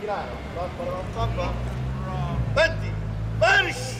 Avanti, marci!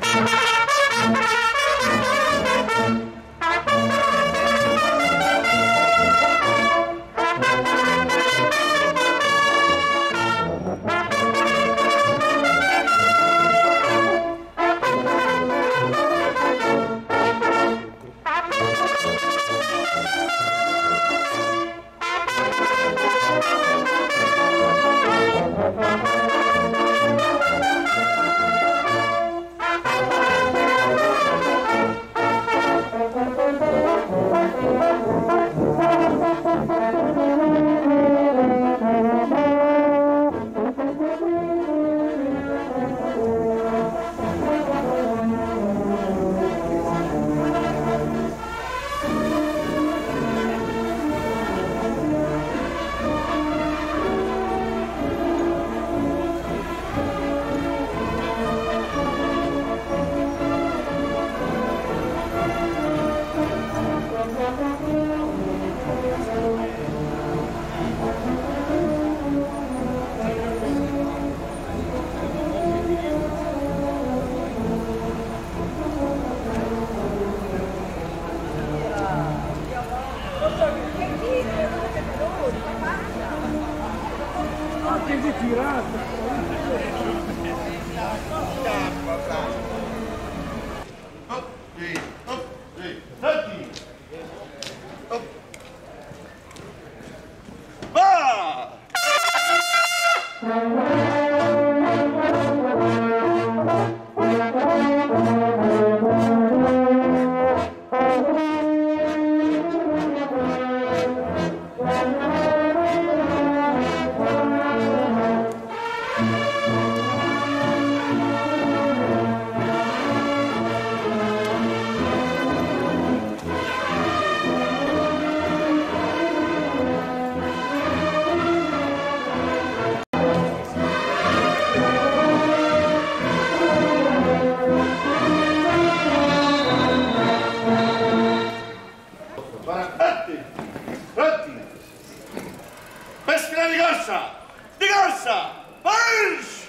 Di corsa! March!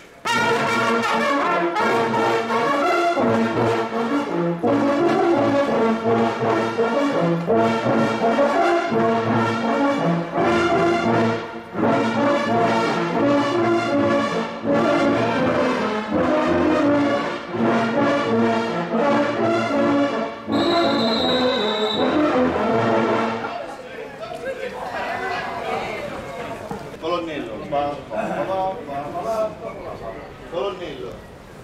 Colonnello, colonnello,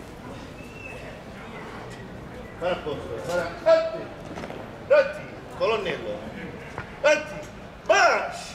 fare a posto, ratti, colonnello, ratti, march!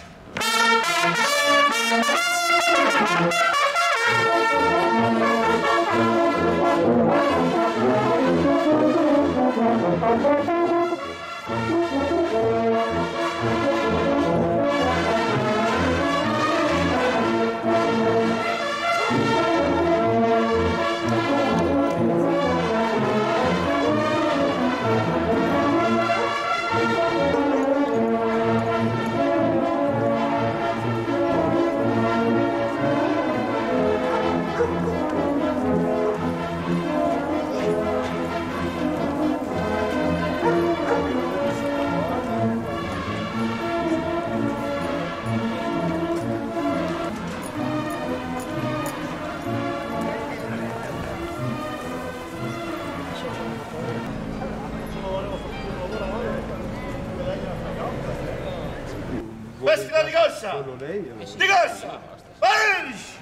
Vestina di corsa! Di corsa! March!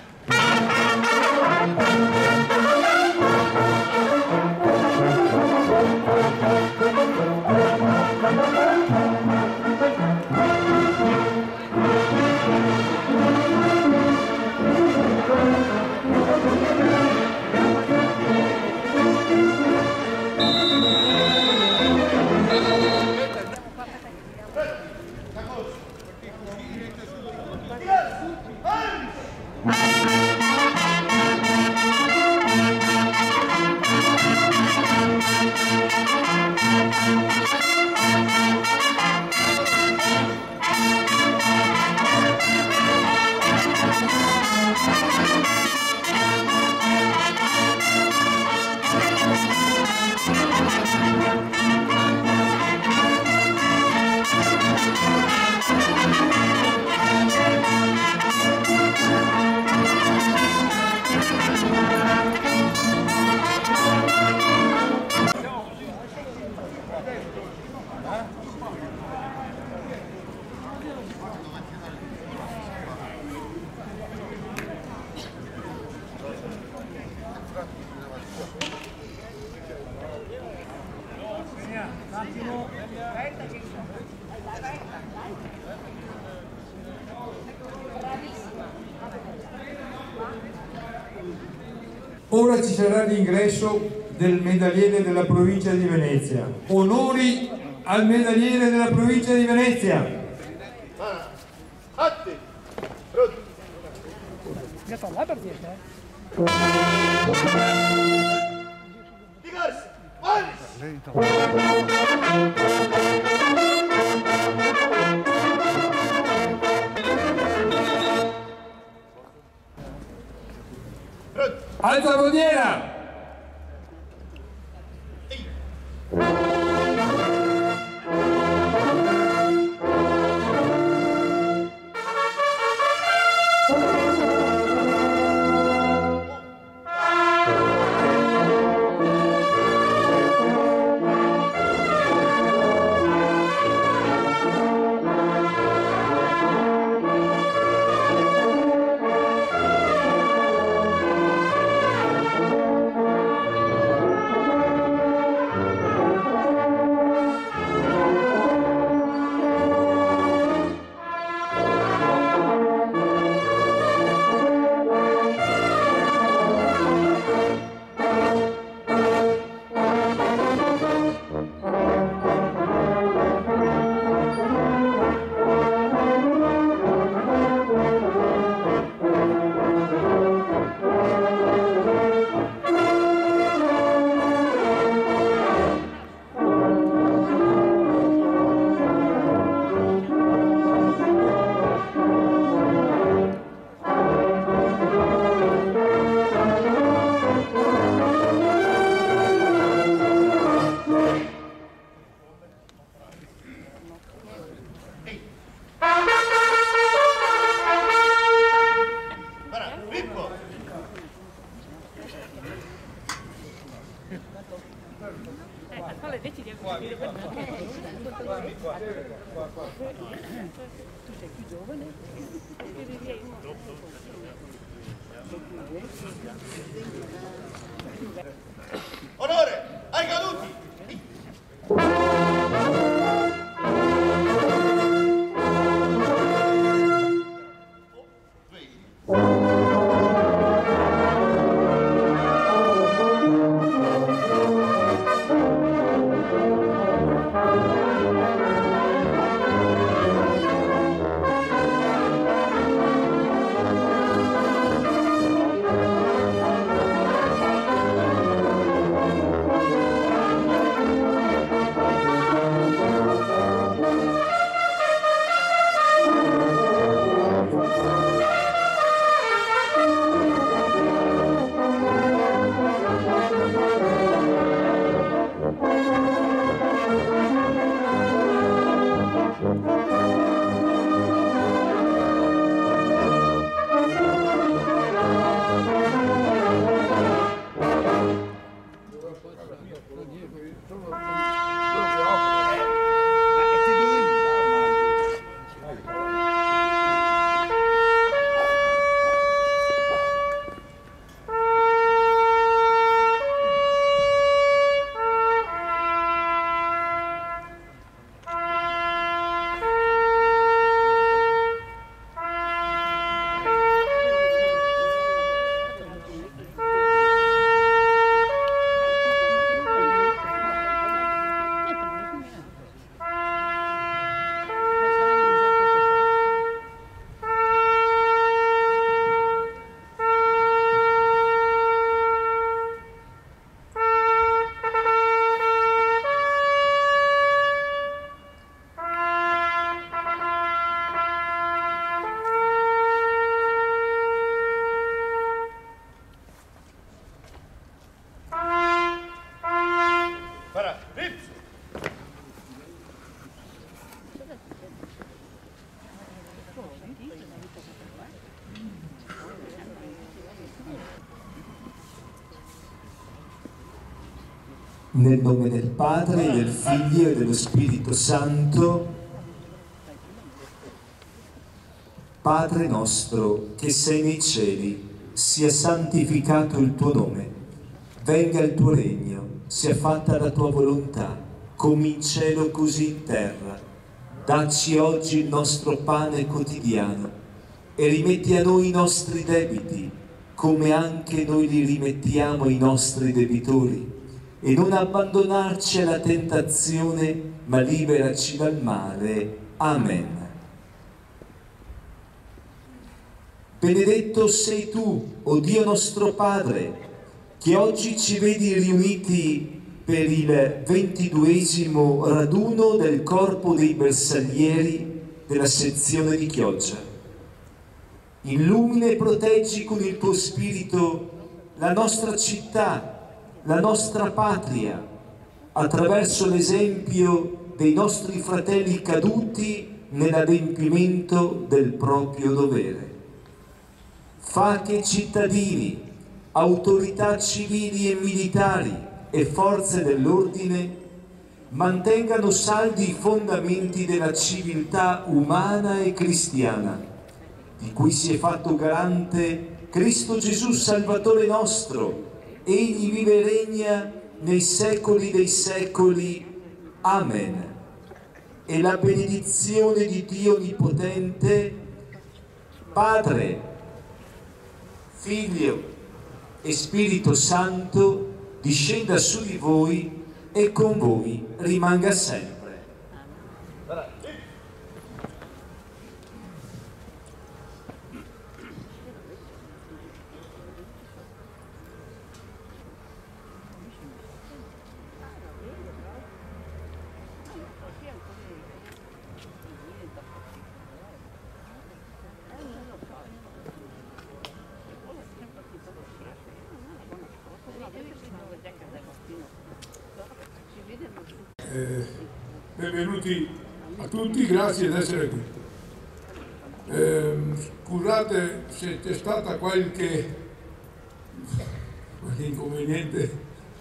Ora ci sarà l'ingresso del medagliere della provincia di Venezia. Onori al medagliere della provincia di Venezia. Atti. Pronto. Digarsi. Alza bandiera! Tu sei più giovane e direi Onore ai caduti! Nel nome del Padre, del Figlio e dello Spirito Santo. Padre nostro che sei nei cieli, sia santificato il tuo nome. Venga il tuo regno, sia fatta la tua volontà, come in cielo così in terra. Dacci oggi il nostro pane quotidiano e rimetti a noi i nostri debiti, come anche noi li rimettiamo ai nostri debitori. E non abbandonarci alla tentazione, ma liberaci dal male. Amen. Benedetto sei tu, o Dio nostro Padre, che oggi ci vedi riuniti per il 22° raduno del corpo dei bersaglieri della sezione di Chioggia. Illumina e proteggi con il tuo spirito la nostra città, la nostra patria, attraverso l'esempio dei nostri fratelli caduti nell'adempimento del proprio dovere. Fa che cittadini, autorità civili e militari e forze dell'ordine mantengano saldi i fondamenti della civiltà umana e cristiana, di cui si è fatto garante Cristo Gesù, Salvatore nostro. Egli vive e regna nei secoli dei secoli. Amen. E la benedizione di Dio Onnipotente, Padre, Figlio e Spirito Santo, discenda su di voi e con voi rimanga sempre. Benvenuti a tutti, grazie di essere qui. Scusate se c'è stata qualche inconveniente,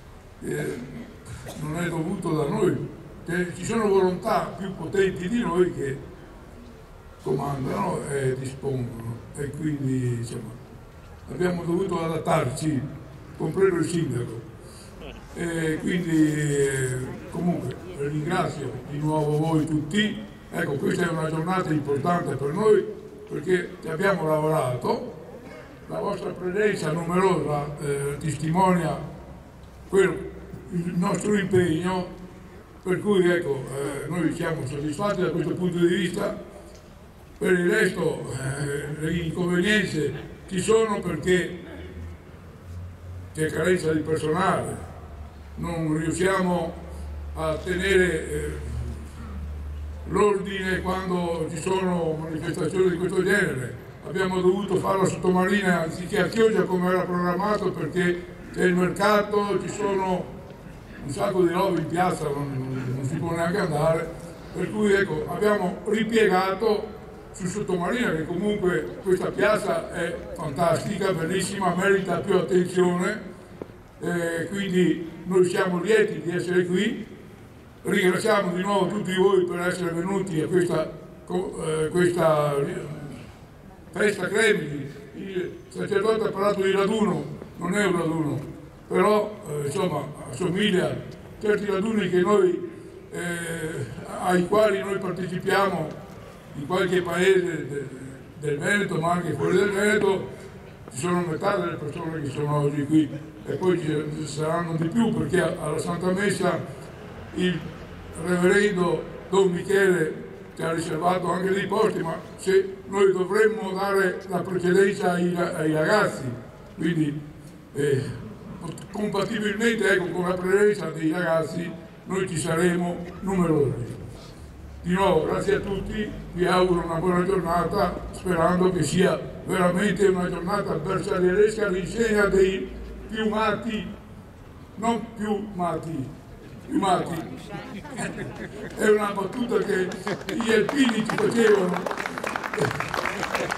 non è dovuto da noi, ci sono volontà più potenti di noi che comandano e dispongono, e quindi insomma, abbiamo dovuto adattarci, compreso il sindaco. Quindi comunque ringrazio di nuovo voi tutti. Ecco, questa è una giornata importante per noi perché ci abbiamo lavorato, la vostra presenza numerosa testimonia il nostro impegno, per cui ecco, noi siamo soddisfatti da questo punto di vista. Per il resto le inconvenienze ci sono perché c'è carenza di personale, non riusciamo a tenere l'ordine quando ci sono manifestazioni di questo genere. Abbiamo dovuto fare la sottomarina anziché a Chioggia come era programmato perché c'è il mercato, ci sono un sacco di robe in piazza, non si può neanche andare, per cui ecco, abbiamo ripiegato su Sottomarina, che comunque questa piazza è fantastica, bellissima, merita più attenzione. Quindi noi siamo lieti di essere qui, ringraziamo di nuovo tutti voi per essere venuti a questa festa Cremisi. Il sacerdote ha parlato di raduno, non è un raduno, però insomma assomiglia a certi raduni che noi, ai quali noi partecipiamo in qualche paese del Veneto, ma anche fuori del Veneto. Ci sono metà delle persone che sono oggi qui e poi ci saranno di più perché alla Santa Messa il reverendo Don Michele ci ha riservato anche dei posti, ma se noi dovremmo dare la precedenza ai ragazzi, quindi compatibilmente ecco, con la presenza dei ragazzi noi ci saremo numerosi. Di nuovo grazie a tutti, vi auguro una buona giornata sperando che sia veramente una giornata bersaglieresca all'insegna dei piumati, non più mati, piumati. È una battuta che gli alpini ci facevano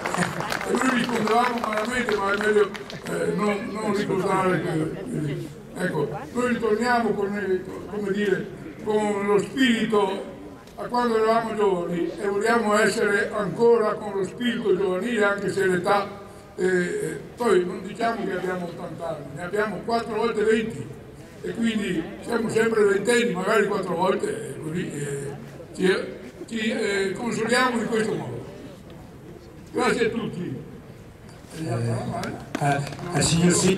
e noi rispondevamo malamente, ma è meglio non ricordare che Ecco, noi ritorniamo con, come dire, con lo spirito a quando eravamo giovani e vogliamo essere ancora con lo spirito giovanile, anche se l'età, poi non diciamo che abbiamo 80 anni, ne abbiamo 4 volte 20 e quindi siamo sempre ventenni, magari 4 volte, così ci consoliamo in questo modo. Grazie a tutti. Signor Sì.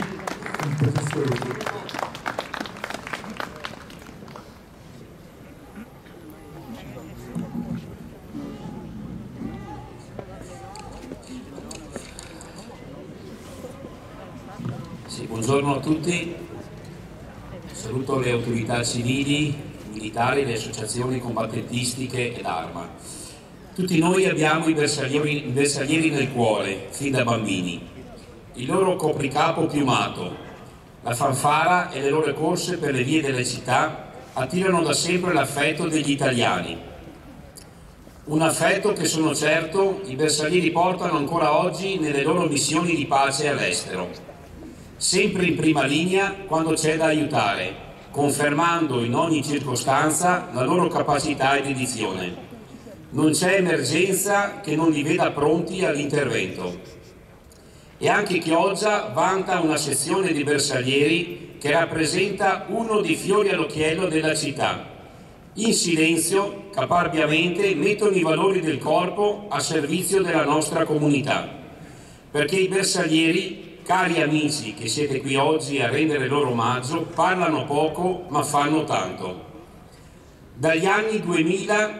Sì, buongiorno a tutti, saluto le autorità civili, militari, le associazioni combattentistiche ed Arma. Tutti noi abbiamo i bersaglieri nel cuore, fin da bambini. Il loro copricapo piumato, la fanfara e le loro corse per le vie delle città attirano da sempre l'affetto degli italiani. Un affetto che, sono certo, i bersaglieri portano ancora oggi nelle loro missioni di pace all'estero. Sempre in prima linea quando c'è da aiutare, confermando in ogni circostanza la loro capacità e dedizione. Non c'è emergenza che non li veda pronti all'intervento. E anche Chioggia vanta una sezione di bersaglieri che rappresenta uno dei fiori all'occhiello della città. In silenzio, caparbiamente, mettono i valori del corpo a servizio della nostra comunità. Perché i bersaglieri, cari amici che siete qui oggi a rendere loro omaggio, parlano poco ma fanno tanto. Dagli anni 2000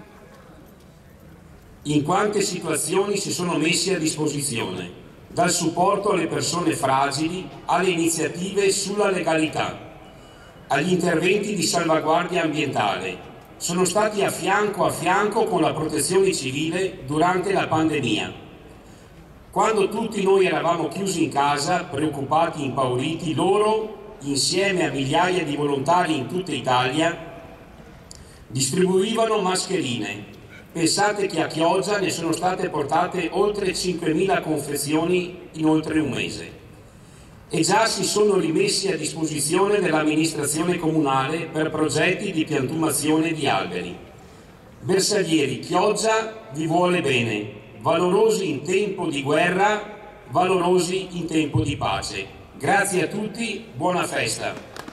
in quante situazioni si sono messi a disposizione, dal supporto alle persone fragili alle iniziative sulla legalità, agli interventi di salvaguardia ambientale. Sono stati a fianco con la protezione civile durante la pandemia. Quando tutti noi eravamo chiusi in casa, preoccupati, impauriti, loro, insieme a migliaia di volontari in tutta Italia, distribuivano mascherine. Pensate che a Chioggia ne sono state portate oltre 5.000 confezioni in oltre un mese. E già si sono rimessi a disposizione dell'amministrazione comunale per progetti di piantumazione di alberi. Bersaglieri, Chioggia vi vuole bene, valorosi in tempo di guerra, valorosi in tempo di pace. Grazie a tutti, buona festa.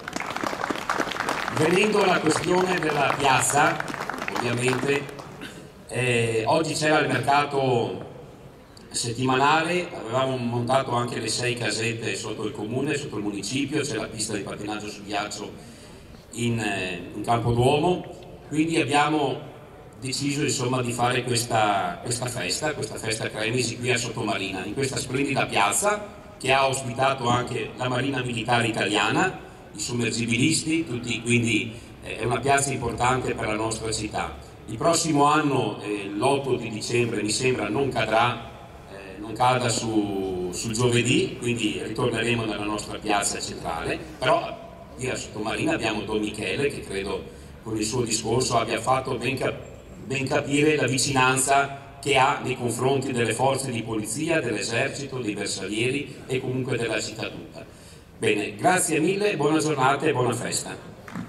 Venendo alla questione della piazza, ovviamente, oggi c'era il mercato settimanale, avevamo montato anche le 6 casette sotto il comune, sotto il municipio, c'è la pista di pattinaggio su ghiaccio in Campoduomo, quindi abbiamo deciso insomma di fare questa festa Cremisi qui a Sottomarina, in questa splendida piazza che ha ospitato anche la Marina Militare Italiana, i sommergibilisti, tutti, quindi è una piazza importante per la nostra città. Il prossimo anno, l'8 di dicembre, mi sembra, non cada sul giovedì, quindi ritorneremo nella nostra piazza centrale, però qui a Sottomarina abbiamo Don Michele che credo con il suo discorso abbia fatto ben capire la vicinanza che ha nei confronti delle forze di polizia, dell'esercito, dei bersaglieri e comunque della città tutta. Bene, grazie mille, buona giornata e buona festa.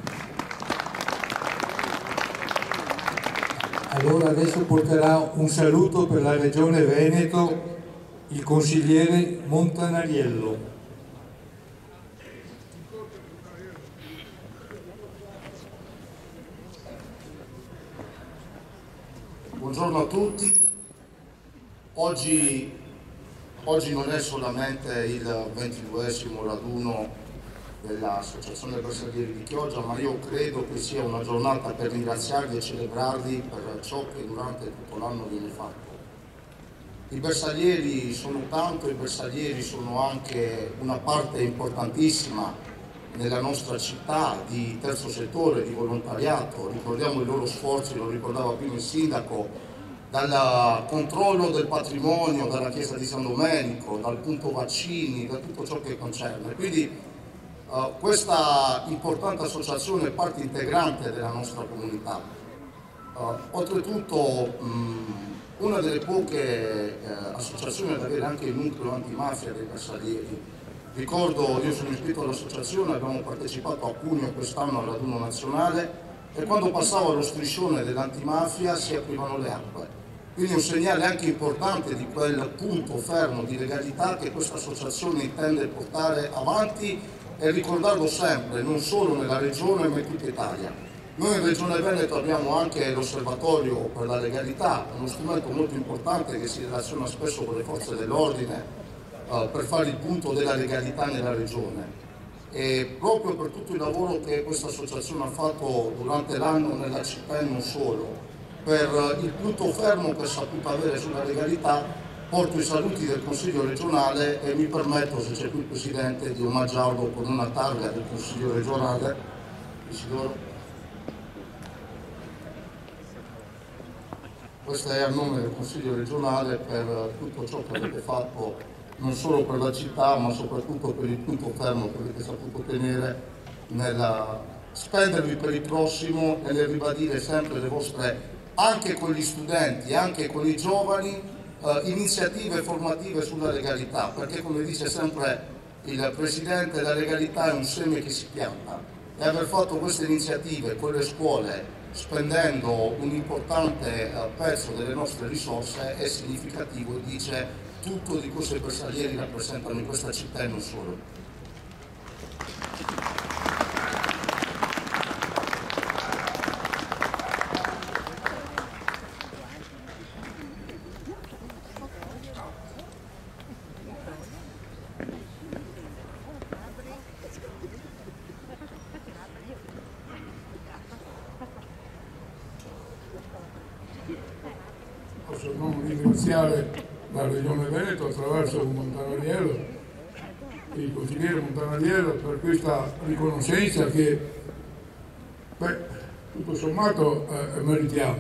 Allora adesso porterà un saluto per la Regione Veneto il consigliere Montanariello. Buongiorno a tutti. Oggi non è solamente il 22esimo raduno dell'Associazione Bersaglieri di Chioggia, ma io credo che sia una giornata per ringraziarli e celebrarli per ciò che durante tutto l'anno viene fatto. I bersaglieri sono tanto, i bersaglieri sono anche una parte importantissima nella nostra città di terzo settore, di volontariato. Ricordiamo i loro sforzi, lo ricordava prima il sindaco, dal controllo del patrimonio, dalla chiesa di San Domenico, dal punto vaccini, da tutto ciò che concerne. Quindi questa importante associazione è parte integrante della nostra comunità. Oltretutto una delle poche associazioni ad avere anche il nucleo antimafia dei bersaglieri, Ricordo, io sono iscritto all'associazione, abbiamo partecipato a Cuneo quest'anno al raduno nazionale e quando passava lo striscione dell'antimafia si aprivano le acque. Quindi un segnale anche importante di quel punto fermo di legalità che questa associazione intende portare avanti e ricordarlo sempre, non solo nella regione ma in tutta Italia. Noi in Regione Veneto abbiamo anche l'Osservatorio per la legalità, uno strumento molto importante che si relaziona spesso con le forze dell'ordine per fare il punto della legalità nella regione. E proprio per tutto il lavoro che questa associazione ha fatto durante l'anno nella città e non solo, per il punto fermo che ha saputo avere sulla legalità, porto i saluti del Consiglio regionale e mi permetto, se c'è qui il Presidente, di omaggiarlo con una targa del Consiglio regionale. Isidoro. Questa è a nome del Consiglio regionale per tutto ciò che avete fatto non solo per la città ma soprattutto per il punto fermo che avete saputo tenere nella spendervi per il prossimo e nel ribadire sempre le vostre, anche con gli studenti, anche con i giovani, iniziative formative sulla legalità, perché come dice sempre il Presidente, la legalità è un seme che si pianta e aver fatto queste iniziative con le scuole spendendo un importante pezzo delle nostre risorse è significativo e dice tutto di cosa i bersaglieri rappresentano in questa città e non solo. Posso non ringraziare la Regione Veneto attraverso Montanariello, il consigliere Montanariello, per questa riconoscenza che, tutto sommato meritiamo.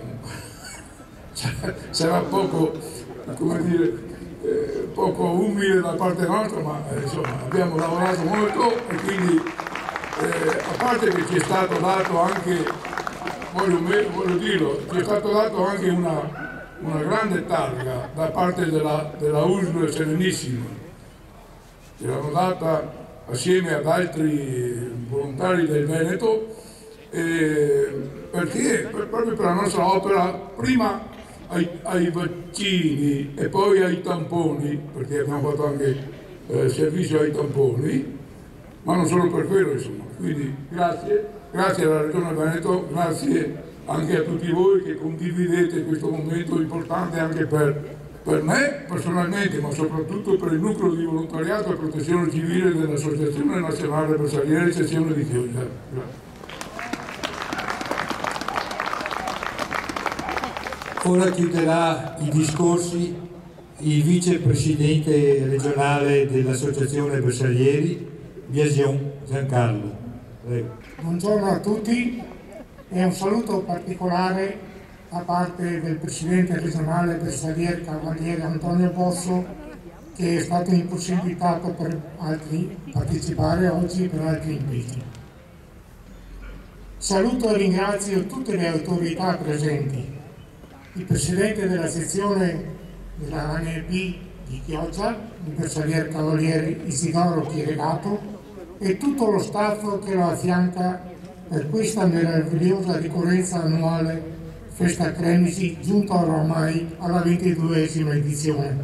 Sarà poco, come dire, poco umile da parte nostra, ma insomma abbiamo lavorato molto e quindi a parte che ci è stato dato anche, voglio dirlo, ci è stato dato anche una grande targa da parte della USL Serenissima, ce l'hanno data assieme ad altri volontari del Veneto, perché proprio per la nostra opera, prima ai vaccini e poi ai tamponi, perché abbiamo fatto anche servizio ai tamponi, ma non solo per quello, insomma. Quindi grazie alla Regione Veneto, grazie anche a tutti voi che condividete questo momento importante anche per me personalmente, ma soprattutto per il nucleo di volontariato e protezione civile dell'Associazione Nazionale Bersaglieri Sezione di Chioggia. Ora chiuderà i discorsi il vicepresidente regionale dell'Associazione Bersaglieri, Biasion Giancarlo. Prego. Buongiorno a tutti e un saluto particolare da parte del Presidente regionale Bersaglieri Cavaliere Antonio Bosso, che è stato impossibilitato per partecipare oggi per altri impegni. Saluto e ringrazio tutte le autorità presenti, il Presidente della sezione della ANEB di Chioggia, il Bersagliere Cavaliere Isidoro Chieregato e tutto lo staff che lo affianca per questa meravigliosa ricorrenza annuale Festa Cremisi, giunta oramai alla 22esima edizione.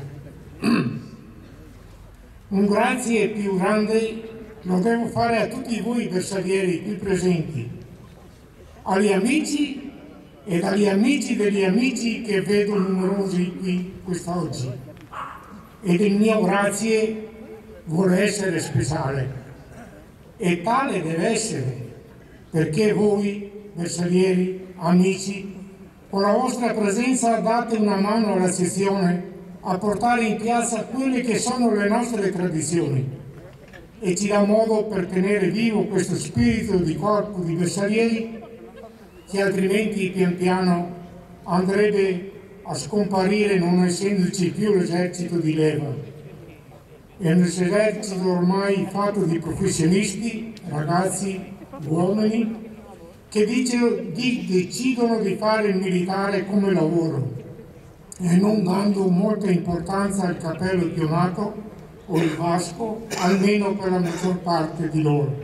Un grazie più grande lo devo fare a tutti voi bersaglieri qui presenti, agli amici ed agli amici degli amici che vedo numerosi qui quest'oggi. Ed il mio grazie vuole essere speciale e tale deve essere, perché voi, bersaglieri, amici, con la vostra presenza date una mano alla sezione a portare in piazza quelle che sono le nostre tradizioni e ci dà modo per tenere vivo questo spirito di corpo di bersaglieri che altrimenti pian piano andrebbe a scomparire non essendoci più l'esercito di leva. È un esercito ormai fatto di professionisti, ragazzi, uomini, che decidono di fare il militare come lavoro e non dando molta importanza al cappello pionato, o il Vasco, almeno per la maggior parte di loro.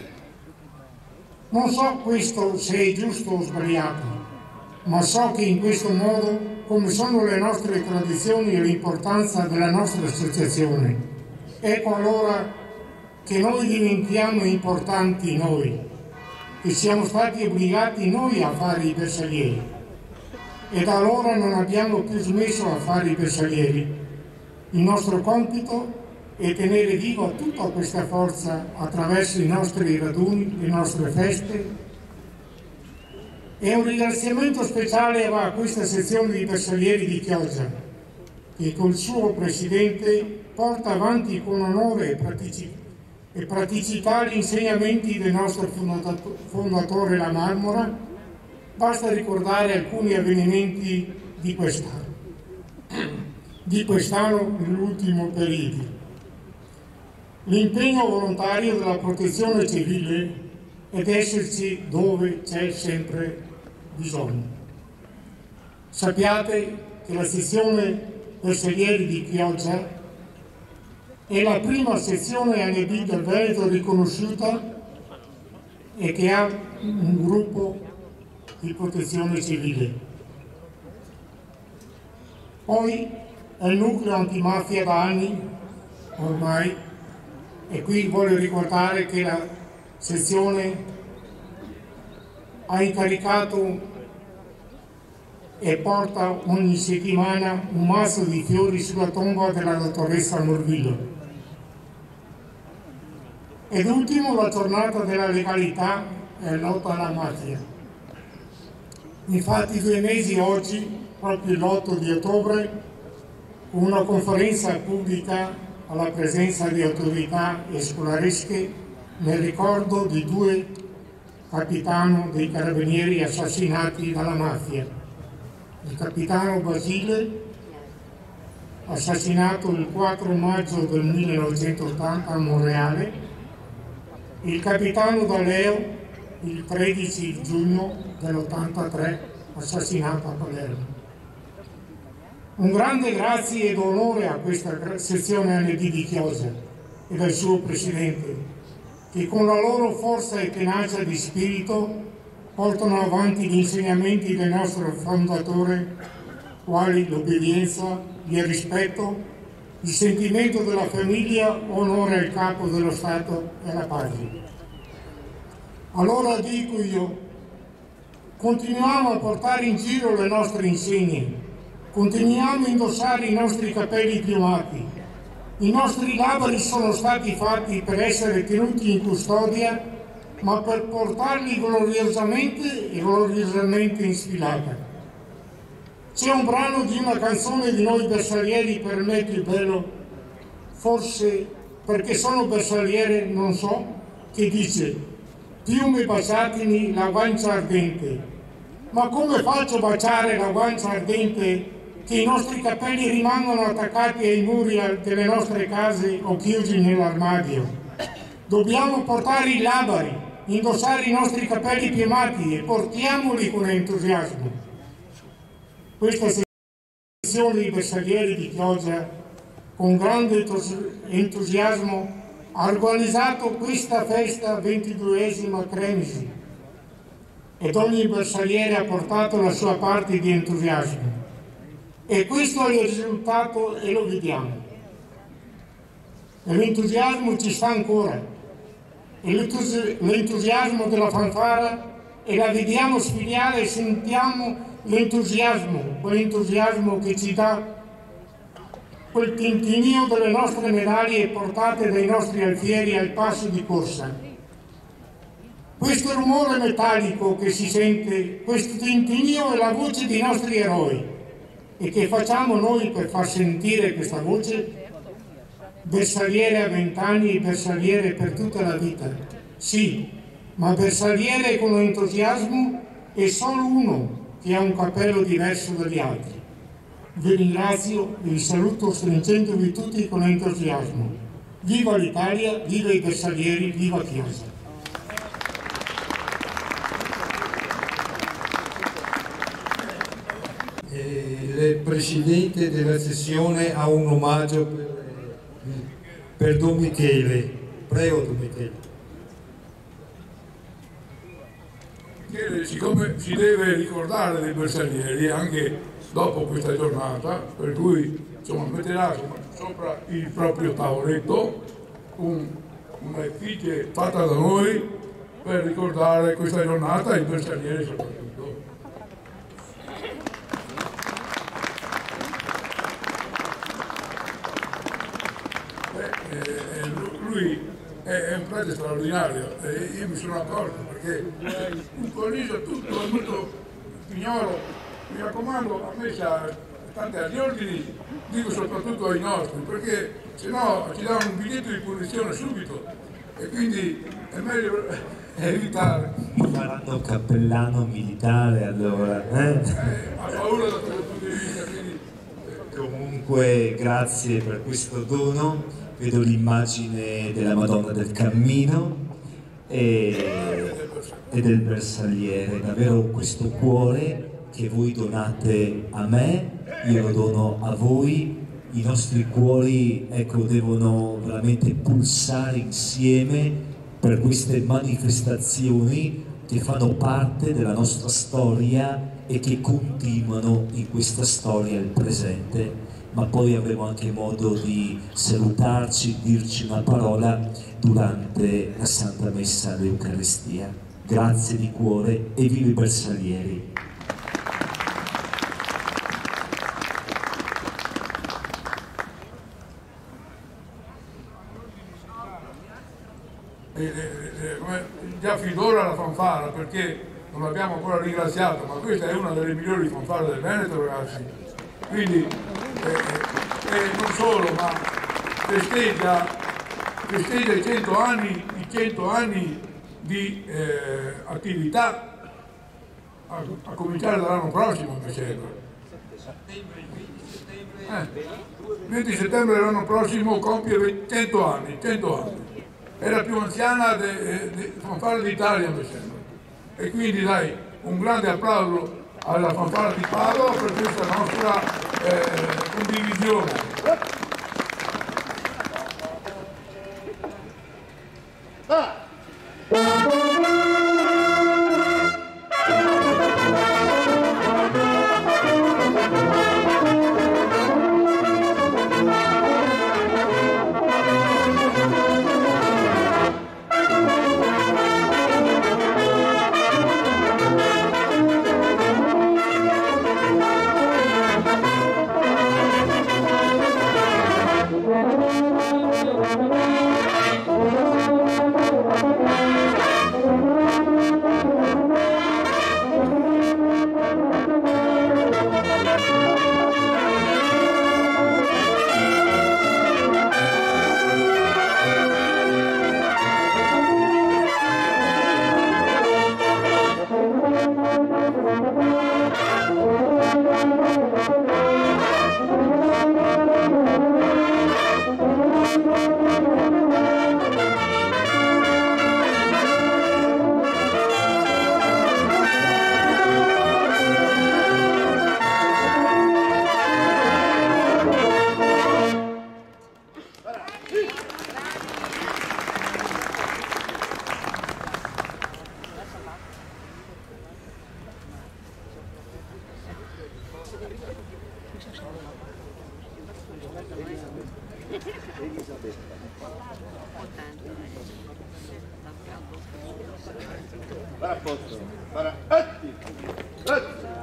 Non so questo se è giusto o sbagliato, ma so che in questo modo, come sono le nostre tradizioni e l'importanza della nostra associazione, ecco allora che noi diventiamo importanti noi, che siamo stati obbligati noi a fare i bersaglieri, e da allora non abbiamo più smesso a fare i bersaglieri. Il nostro compito e tenere viva tutta questa forza attraverso i nostri raduni, le nostre feste. E un ringraziamento speciale va a questa sezione di bersaglieri di Chioggia, che col suo presidente porta avanti con onore e praticità gli insegnamenti del nostro fondatore La Marmora. Basta ricordare alcuni avvenimenti di quest'anno nell'ultimo periodo. L'impegno volontario della protezione civile ed esserci dove c'è sempre bisogno. Sappiate che la sezione bersaglieri di Chioggia è la prima sezione ANB del Veneto riconosciuta e che ha un gruppo di protezione civile. Poi è il nucleo antimafia da anni ormai. E qui voglio ricordare che la sezione ha incaricato e porta ogni settimana un mazzo di fiori sulla tomba della dottoressa Morvillo. Ed ultimo la giornata della legalità e lotta alla mafia. Infatti 2 mesi oggi, proprio l'8 di ottobre, una conferenza pubblica alla presenza di autorità e scolaresche nel ricordo di 2 capitani dei carabinieri assassinati dalla mafia. Il capitano Basile, assassinato il 4 maggio del 1980 a Monreale, e il capitano D'Aleo il 13 giugno dell'83, assassinato a Palermo. Un grande grazie ed onore a questa sezione ANB di Chioggia e al suo presidente, che con la loro forza e tenacia di spirito portano avanti gli insegnamenti del nostro fondatore, quali l'obbedienza, il rispetto, il sentimento della famiglia, onore al capo dello Stato e alla patria. Allora dico io, continuiamo a portare in giro le nostre insegne, continuiamo a indossare i nostri capelli piumati. I nostri labori sono stati fatti per essere tenuti in custodia, ma per portarli gloriosamente in sfilata. C'è un brano di una canzone di noi bersaglieri, per me più bello, forse perché sono bersagliere, non so, che dice: piume baciatemi la guancia ardente. Ma come faccio a baciare la guancia ardente che i nostri capelli rimangono attaccati ai muri delle nostre case o chiusi nell'armadio? Dobbiamo portare i labari, indossare i nostri capelli piumati e portiamoli con entusiasmo. Questa sezione di bersaglieri di Chioggia, con grande entusiasmo, ha organizzato questa festa 22esima Cremisi, ed ogni bersagliere ha portato la sua parte di entusiasmo. E questo è il risultato e lo vediamo. E l'entusiasmo ci sta ancora. E l'entusiasmo della fanfara, e la vediamo sfiliare e sentiamo l'entusiasmo, quell'entusiasmo che ci dà quel tintinnio delle nostre medaglie portate dai nostri alfieri al passo di corsa. Questo rumore metallico che si sente, questo tintinnio è la voce dei nostri eroi. E che facciamo noi per far sentire questa voce? Bersagliere a 20 anni e bersagliere per tutta la vita. Sì, ma bersagliere con entusiasmo è solo uno che ha un cappello diverso dagli altri. Vi ringrazio e vi saluto stringendovi tutti con entusiasmo. Viva l'Italia, viva i bersaglieri, viva Chioggia! Il presidente della sessione ha un omaggio per per Don Michele. Prego Don Michele. Michele, siccome si deve ricordare dei bersaglieri anche dopo questa giornata, per cui insomma metterà sopra il proprio tavoletto un'effigie fatta da noi per ricordare questa giornata e i bersaglieri soprattutto. Lui è un frate straordinario e io mi sono accorto perché un cornice tutto è molto pignolo, mi raccomando, a me c'ha tanti agli ordini, dico soprattutto ai nostri, perché se no ci danno un biglietto di punizione subito e quindi è meglio evitare. Mi faranno cappellano militare allora. Ha paura da questo punto di vista, quindi... Comunque grazie per questo dono. Vedo l'immagine della Madonna del Cammino e del bersagliere, davvero questo cuore che voi donate a me, io lo dono a voi, i nostri cuori ecco, devono veramente pulsare insieme per queste manifestazioni che fanno parte della nostra storia e che continuano in questa storia il presente. Ma poi avremo anche modo di salutarci, dirci una parola durante la Santa Messa all'Eucaristia. Grazie di cuore e viva i bersaglieri! Già fin d'ora la fanfara, perché non l'abbiamo ancora ringraziato, ma questa è una delle migliori fanfare del Veneto, ragazzi. Quindi non solo, ma festeggia i 100 anni di attività, a cominciare dall'anno prossimo, mi sembra. 20 settembre dell'anno prossimo compie 100 anni. È la più anziana fanfara d'Italia, mi sembra. E quindi dai, un grande applauso alla fanfara di Padova per questa nostra condivisione. Para posto, para atti,